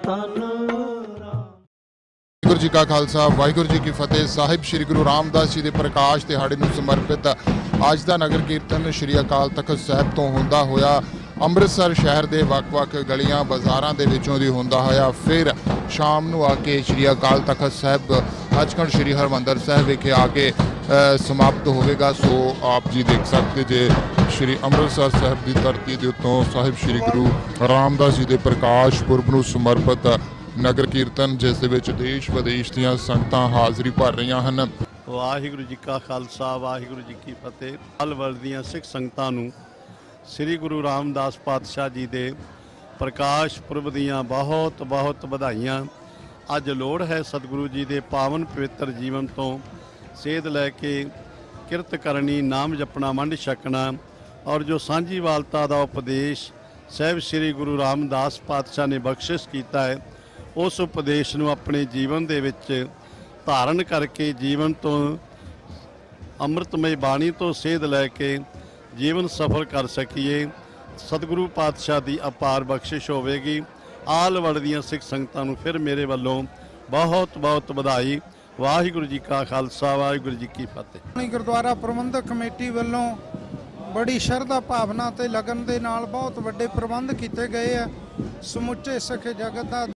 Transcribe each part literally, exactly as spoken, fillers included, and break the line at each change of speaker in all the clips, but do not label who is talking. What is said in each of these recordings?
ਧਨ
वाहिगुरू जी का खालसा वाहिगुरू जी की फतेह। साहिब श्री गुरु रामदास जी के प्रकाश दिहाड़े नूं समर्पित अज दा नगर कीर्तन श्री अकाल तख्त साहिब तो होंदा होया अमृतसर शहर के वक्-वक् गलियां बाज़ारां दे विचों दी होंदा होया फिर शाम नूं आके श्री अकाल तख्त साहिब सचखंड श्री हरमंदर साहिब विखे आके समाप्त होवेगा। सो आप जी देख सकते जे श्री अमृतसर साहिब की धरती के उत्तों साहिब श्री गुरु रामदास जी के प्रकाश पुरब नूं समर्पित नगर कीर्तन जिस दे विच देश विदेश दीआं संगतां हाज़री भर रहीआं हन।
वाहिगुरू जी का खालसा वाहिगुरू जी की फतेह। अल वर्ल्ड दीआं सिख संगतां नूं श्री गुरु रामदास पातशाह जी के प्रकाश पुरब दीआं बहुत बहुत बधाइयां। अज लोड़ है सतगुरु जी के पावन पवित्र जीवन तो सेध लैके किरत करनी नाम जपना वंड छकना और जो सांझीवालता का उपदेश साहिब श्री गुरु रामदास पातशाह ने बख्शिश किया है उस उपदेश नूं अपने जीवन दे विच धारण करके जीवन तो अमृतमय बाणी तो सेध लैके जीवन सफल कर सकीए। सतगुरु पातशाह की अपार बख्शिश होवेगी। आल वर्ल्ड दीआं सिख संगतां नूं फिर मेरे वल्लों बहुत बहुत बधाई। वाहिगुरू जी का खालसा वाहिगुरू जी की फतेह।
गुरुद्वारा प्रबंधक कमेटी वालों बड़ी शरधा भावना ते लगन दे नाल बहुत वड्डे प्रबंध किए गए हैं। समुचे सिख जगत दा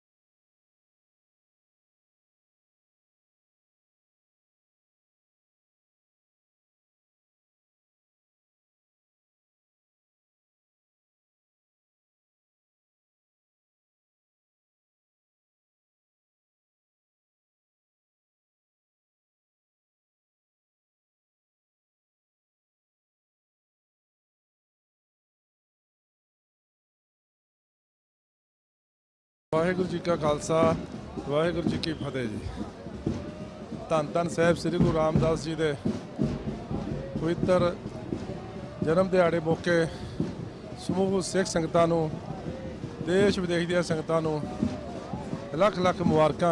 वाहिगुरू जी का खालसा वाहिगुरू जी की फतेह जी। धन धन साहिब श्री गुरु रामदास जी के पवित्र जन्म दिहाड़े मौके समूह सिख संगतां नूं देश विदेश दी संगतां नूं लख लख मुबारकां।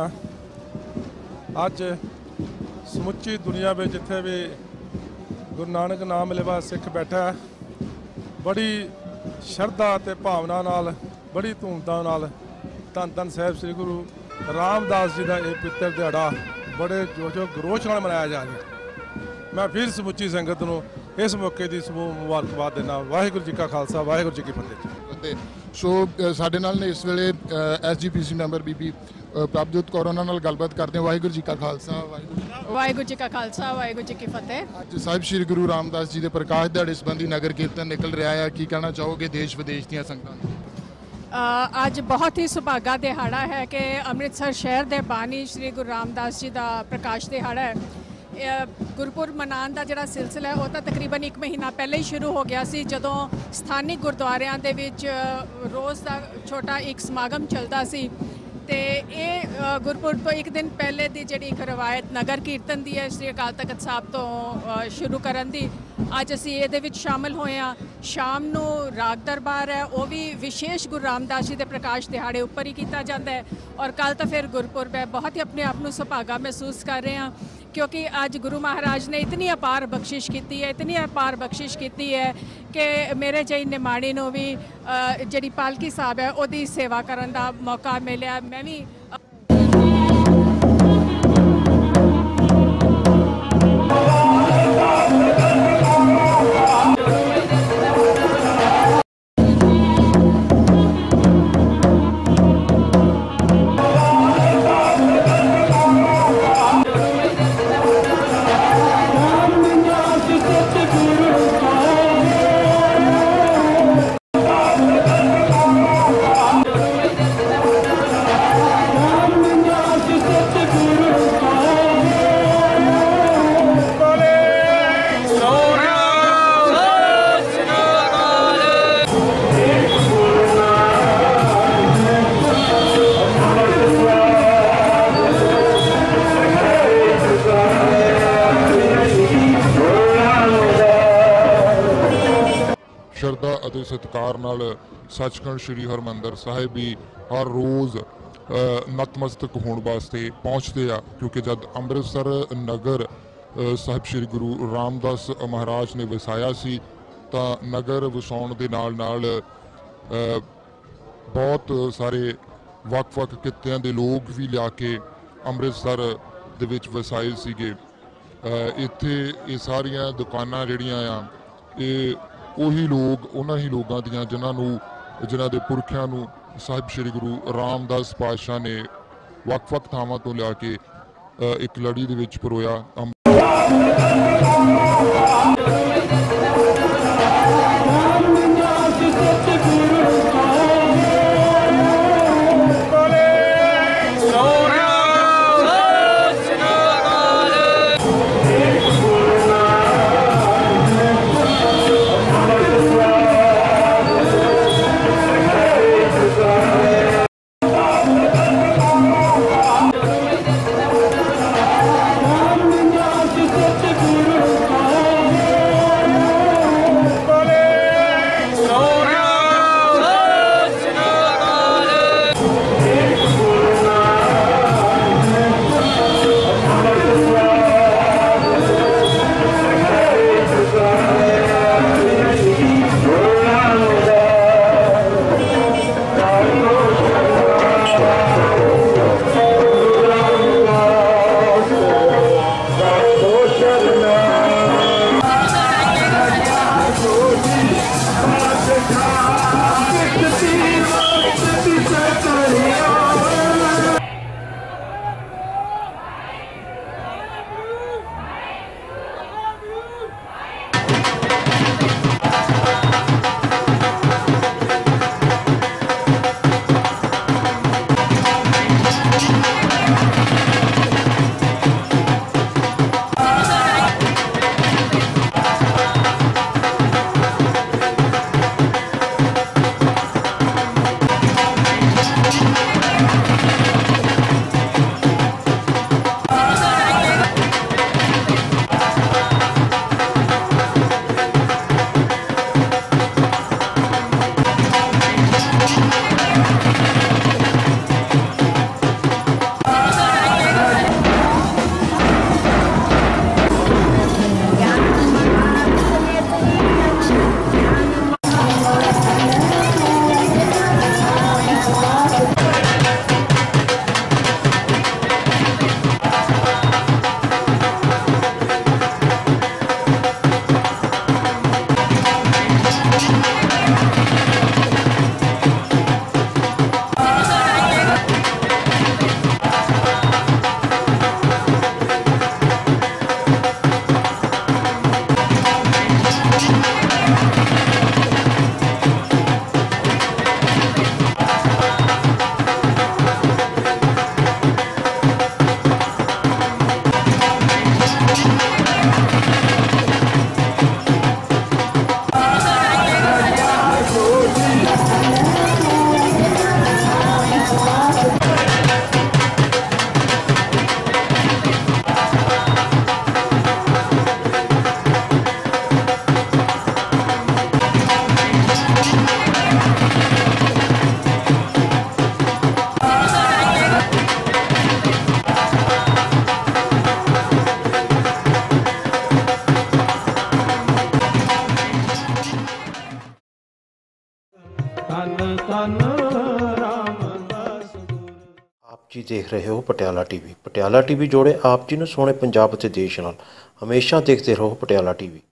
अज समुची दुनिया में जिथे भी गुरु नानक नाम लेवा सिख बैठा बड़ी शरधा ते भावना नाल बड़ी धूमधाम नाल धन धन साहिब श्री गुरु रामदास जी का यह पवित्र दिहाड़ा बड़े जोशो गरोश नाल मनाया जा रहा। मैं फिर समुची संगत नूं इस मौके की समूह मुबारकबाद देना। वाहिगुरू जी का खालसा वाहिगुरू जी की फतेह।
सो साडे नाल ने इस वेले S G P C member Bibi Prabhjot Kaur उन्हां नाल गलबात करते हैं। वाहिगुरू जी का खालसा
वाहिगुरू जी का खालसा वाहिगुरू जी की फतेह।
अज साहिब श्री गुरु रामदास जी के प्रकाश दिहाड़े संबंधी नगर कीर्तन निकल रहा है, की कहना चाहोगे देश विदेश दी संगतां?
अज बहुत ही सुभागा दिहाड़ा है कि अमृतसर शहर के बानी श्री गुरु रामदास जी का प्रकाश दिहाड़ा है। गुरपुरब मनाने का जिहड़ा सिलसिला है वो तो तकरीबन एक महीना पहले ही शुरू हो गया सी, जदों स्थानिक गुरुद्वारियां दे विच रोज़ का छोटा एक समागम चलता सी। तो ये गुरपुरब तो एक दिन पहले की जी एक रवायत नगर कीर्तन की है श्री अकाल तख्त साहब तो शुरू करन दी अज असी ये विच शामिल होए हाँ। शाम नूं राग दरबार है वो भी विशेष गुरु रामदास जी के प्रकाश दिहाड़े उपर ही किया जाता है और कल तो फिर गुरपुरब है। बहुत ही अपने आप को सुभागा महसूस कर रहे हैं क्योंकि अज गुरु महाराज ने इतनी अपार बख्शिश की है इतनी अपार बख्शिश की है कि मेरे जई निमाणी नूं भी जी पालकी साहब है वो सेवा करने का मौका मिले। मैं भी
श्रद्धा और सत्कार नाल सचखंड श्री हरमंदर साहिब भी हर रोज़ नतमस्तक होने वास्ते पहुँचते हैं क्योंकि जब अमृतसर नगर साहिब श्री गुरु रामदास महाराज ने वसाया सी तो नगर वसाउण दे नाल नाल बहुत सारे ਵੱਖ-ਵੱਖ ਕਿੱਤਿਆਂ ਦੇ ਲੋਕ ਵੀ ਲਿਆ ਕੇ ਅੰਮ੍ਰਿਤਸਰ ਦੇ ਵਿੱਚ ਵਸਾਏ ਸੀਗੇ। ਇੱਥੇ ਇਹ ਸਾਰੀਆਂ ਦੁਕਾਨਾਂ ਜਿਹੜੀਆਂ ਆ ਇਹ ਉਹੀ ਲੋਕ ਉਹਨਾਂ ਹੀ ਲੋਕਾਂ ਦੀਆਂ ਜਿਨ੍ਹਾਂ ਨੂੰ ਜਿਨ੍ਹਾਂ ਦੇ ਪੁਰਖਿਆਂ ਨੂੰ ਸਾਹਿਬ ਸ੍ਰੀ ਗੁਰੂ ਰਾਮਦਾਸ ਪਾਤਸ਼ਾਹ ਨੇ ਵੱਖ-ਵੱਖ ਥਾਵਾਂ ਤੋਂ ਲਿਆ ਕੇ ਇੱਕ ਲੜੀ ਦੇ ਵਿੱਚ ਪਰੋਇਆ।
आप जी देख रहे हो पटियाला टीवी। पटियाला टीवी जोड़े आप जी ਨੂੰ ਸੋਹਣੇ ਪੰਜਾਬ ਅਤੇ ਦੇਸ਼ ਨਾਲ। ਹਮੇਸ਼ਾ ਦੇਖਦੇ ਰਹੋ ਪਟਿਆਲਾ ਟੀਵੀ।